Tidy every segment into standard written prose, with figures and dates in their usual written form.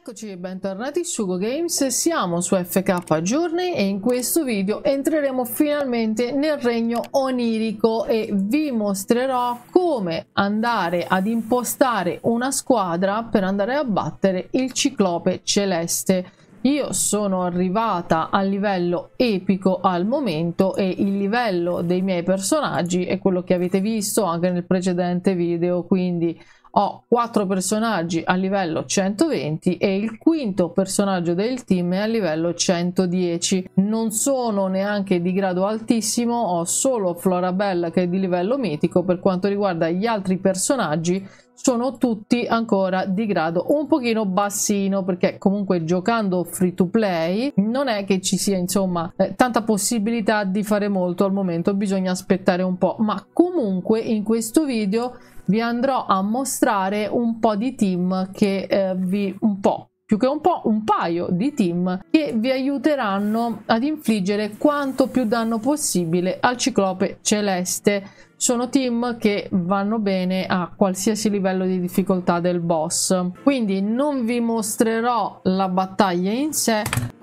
Eccoci e bentornati su Go Games, siamo su FK Journey e in questo video entreremo finalmente nel regno onirico e vi mostrerò come andare ad impostare una squadra per andare a battere il Ciclope Celeste. Io sono arrivata al livello epico al momento e il livello dei miei personaggi è quello che avete visto anche nel precedente video, quindi ho 4 personaggi a livello 120 e il quinto personaggio del team è a livello 110. Non sono neanche di grado altissimo, ho solo Florabella che è di livello mitico. Per quanto riguarda gli altri personaggi sono tutti ancora di grado un pochino bassino, perché comunque giocando free to play non è che ci sia insomma tanta possibilità di fare molto al momento, bisogna aspettare un po', ma comunque in questo video vi andrò a mostrare un po' di team che un paio di team che vi aiuteranno ad infliggere quanto più danno possibile al Ciclope Celeste. Sono team che vanno bene a qualsiasi livello di difficoltà del boss, quindi non vi mostrerò la battaglia in sé,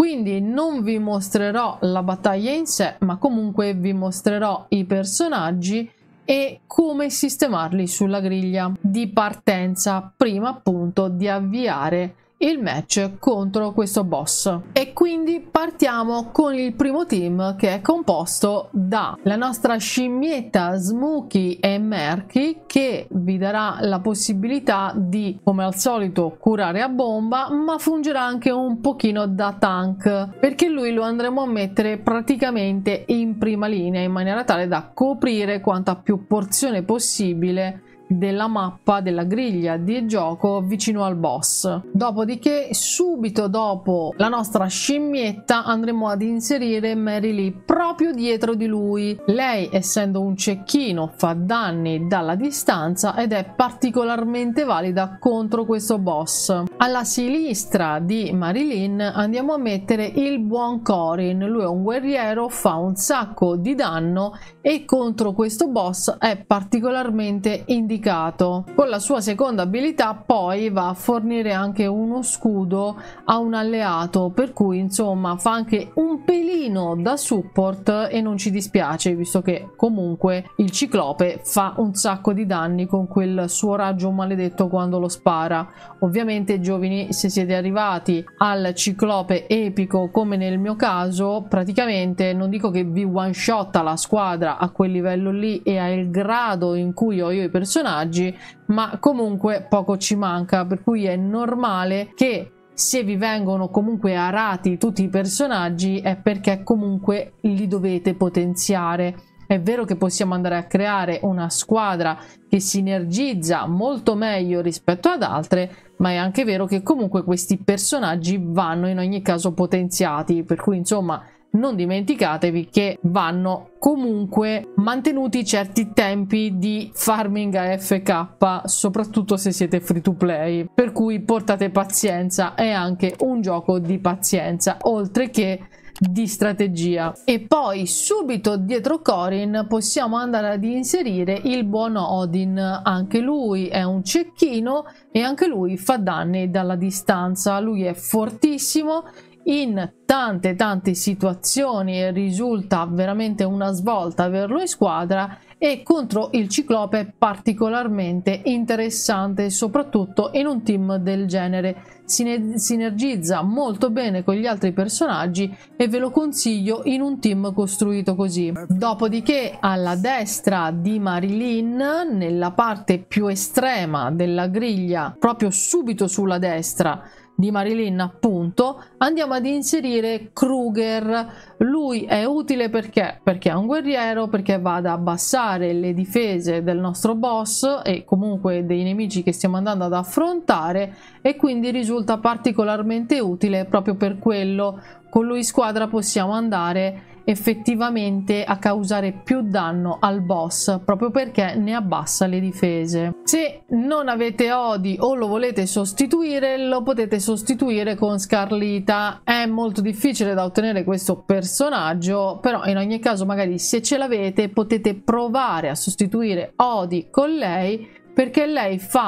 ma comunque vi mostrerò i personaggi e come sistemarli sulla griglia di partenza prima appunto di avviare il match contro questo boss. E quindi partiamo con il primo team, che è composto dalla nostra scimmietta Smokey e Merky, che vi darà la possibilità di, come al solito, curare a bomba, ma fungerà anche un pochino da tank, perché lui lo andremo a mettere praticamente in prima linea in maniera tale da coprire quanta più porzione possibile della mappa, della griglia di gioco vicino al boss. Dopodiché, subito dopo la nostra scimmietta, andremo ad inserire Mary Lee proprio dietro di lui. Lei, essendo un cecchino, fa danni dalla distanza ed è particolarmente valida contro questo boss. Alla sinistra di Marilyn andiamo a mettere il buon Corin. Lui è un guerriero, fa un sacco di danno e contro questo boss è particolarmente indicato. Con la sua seconda abilità poi va a fornire anche uno scudo a un alleato, per cui insomma fa anche un pelino da support e non ci dispiace, visto che comunque il Ciclope fa un sacco di danni con quel suo raggio maledetto quando lo spara. Ovviamente, giovani, se siete arrivati al Ciclope epico come nel mio caso, praticamente non dico che vi one shotta la squadra a quel livello lì e al grado in cui ho io i personaggi, ma comunque poco ci manca, per cui è normale che se vi vengono comunque arati tutti i personaggi è perché comunque li dovete potenziare. È vero che possiamo andare a creare una squadra che sinergizza molto meglio rispetto ad altre, ma è anche vero che comunque questi personaggi vanno in ogni caso potenziati, per cui insomma non dimenticatevi che vanno comunque mantenuti certi tempi di farming a FK, soprattutto se siete free to play, per cui portate pazienza, è anche un gioco di pazienza oltre che di strategia. E poi subito dietro Corin possiamo andare ad inserire il buon Odin. Anche lui è un cecchino e anche lui fa danni dalla distanza. Lui è fortissimo in tante situazioni, risulta veramente una svolta averlo in squadra, e contro il Ciclope è particolarmente interessante, soprattutto in un team del genere. Sinergizza molto bene con gli altri personaggi e ve lo consiglio in un team costruito così. Dopodiché alla destra di Marilyn, nella parte più estrema della griglia, proprio subito sulla destra di Marilyn appunto, andiamo ad inserire Kruger. Lui è utile perché è un guerriero, perché va ad abbassare le difese del nostro boss e comunque dei nemici che stiamo andando ad affrontare, e quindi risulta particolarmente utile proprio per quello. Con lui squadra possiamo andare effettivamente a causare più danno al boss proprio perché ne abbassa le difese. Se non avete Odi o lo volete sostituire, lo potete sostituire con Scarlita. È molto difficile da ottenere questo personaggio, però in ogni caso magari se ce l'avete potete provare a sostituire Odi con lei, perché lei fa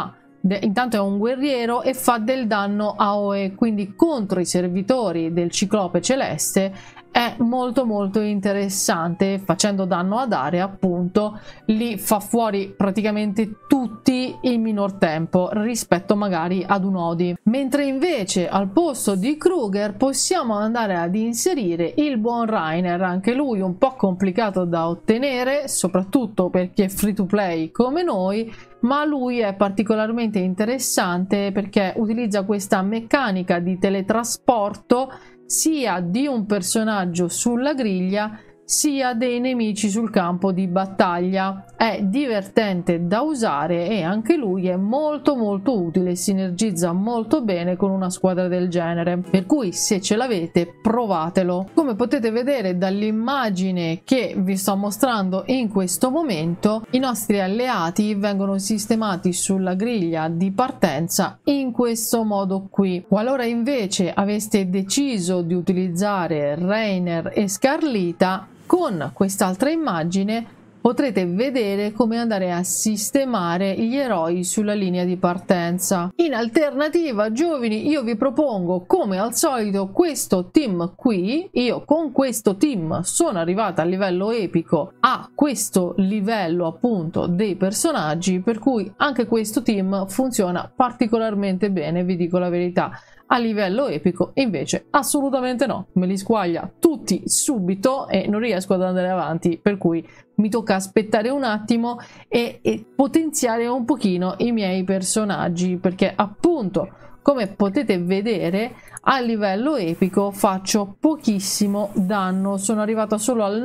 intanto è un guerriero e fa del danno AoE, quindi contro i servitori del Ciclope Celeste è molto molto interessante. Facendo danno ad area, appunto, li fa fuori praticamente tutti in minor tempo rispetto magari ad un Odi. Mentre invece al posto di Kruger possiamo andare ad inserire il buon Reiner, anche lui un po' complicato da ottenere, soprattutto per chi è free to play come noi, ma lui è particolarmente interessante perché utilizza questa meccanica di teletrasporto sia di un personaggio sulla griglia sia dei nemici sul campo di battaglia. È divertente da usare e anche lui è molto molto utile, sinergizza molto bene con una squadra del genere, per cui se ce l'avete provatelo. Come potete vedere dall'immagine che vi sto mostrando in questo momento, i nostri alleati vengono sistemati sulla griglia di partenza in questo modo qui. Qualora invece aveste deciso di utilizzare Reiner e Scarlita, con quest'altra immagine potrete vedere come andare a sistemare gli eroi sulla linea di partenza. In alternativa, giovani, io vi propongo come al solito questo team qui. Io con questo team sono arrivata a livello epico, a questo livello appunto dei personaggi, per cui anche questo team funziona particolarmente bene, vi dico la verità. A livello epico invece assolutamente no, me li squaglia tutti subito e non riesco ad andare avanti, per cui mi tocca aspettare un attimo e potenziare un pochino i miei personaggi, perché appunto, come potete vedere, a livello epico faccio pochissimo danno. Sono arrivata solo al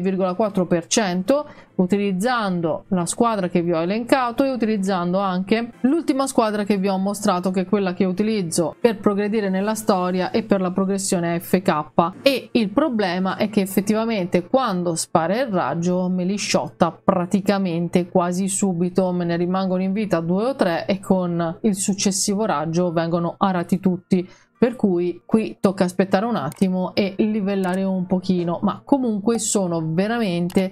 9,4% utilizzando la squadra che vi ho elencato e utilizzando anche l'ultima squadra che vi ho mostrato, che è quella che utilizzo per progredire nella storia e per la progressione FK. E il problema è che effettivamente quando spara il raggio me li sciotta praticamente quasi subito, me ne rimangono in vita 2 o 3 e con il successivo raggio vengono arati tutti. Per cui qui tocca aspettare un attimo e livellare un pochino, ma comunque sono veramente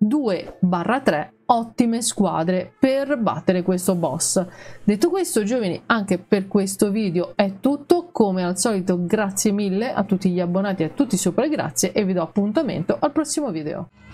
2/3 ottime squadre per battere questo boss. Detto questo, giovani, anche per questo video è tutto. Come al solito grazie mille a tutti gli abbonati e a tutti i super grazie e vi do appuntamento al prossimo video.